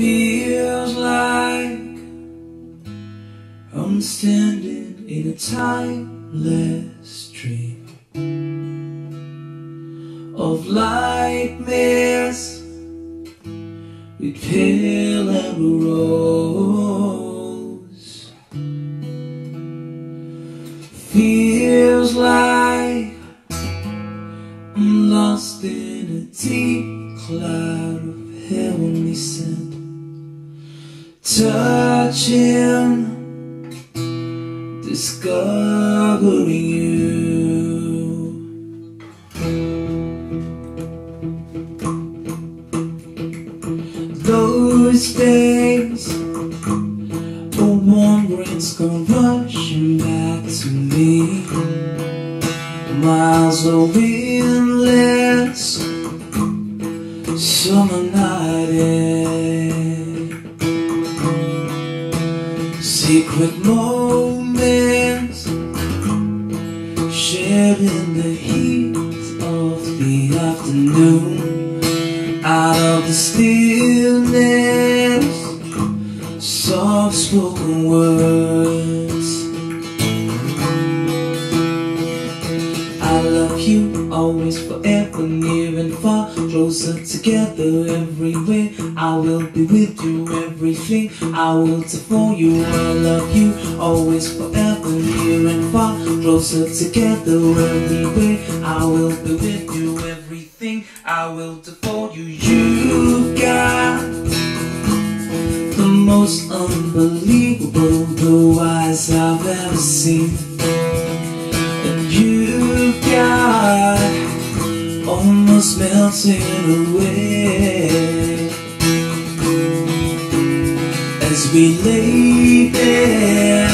Feels like I'm standing in a timeless dream of light mist with pale amber rose. Feels like I'm lost in a deep cloud of heavenly scent, touching, discovering you. Those days, the warm rains come rushing back to me. Miles of windless summer night air, secret moments shared in the heat of the afternoon. Out of the stillness, soft-spoken words. I love you, always, forever, near and far, closer together everywhere. I will be with you, everything I will do for you. I love you, always, forever, near and far, closer together everywhere. I will be with you, everything I will do for you. You've got the most unbelievable blue eyes I've ever seen, and you've got almost melting away as we lay there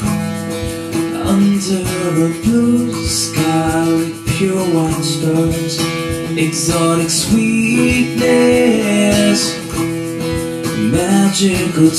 under a blue sky with pure white stars, exotic sweetness, magical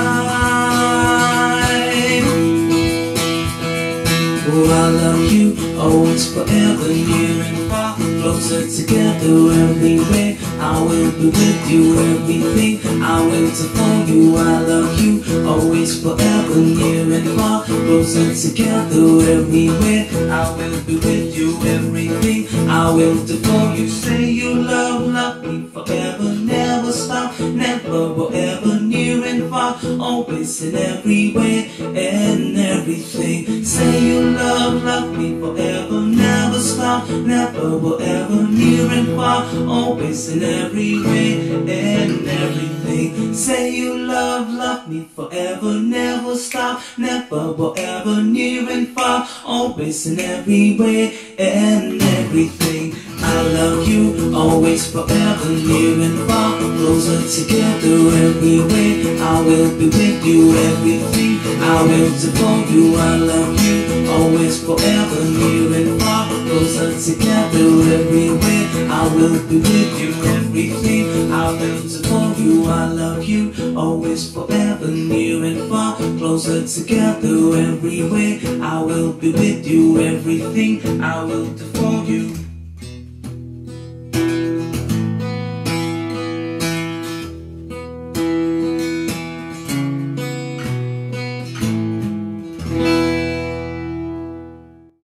time. Oh, I love you, always, forever, near and far, closer together everywhere. I will be with you, everything I will do for you. I love you, always, forever, near and far, closer together everywhere. I will be with you, everything I will do for you. Say you love me forever, never stop, never, forever, near and far, always and everywhere and everything. Say you love me forever, never stop, never, forever, near and far, always and everywhere and everything. Say you love me forever, never stop, never, forever, near and far, always and everywhere and everything. I love you, always, forever, near and far, closer together everywhere. I will be with you, everything I will do for you. I love you, always, forever, near and far, closer together everywhere. I will be with you, everything I will do for you. I love you, always, forever, near and far, closer together everywhere. I will be with you, everything I will do for you.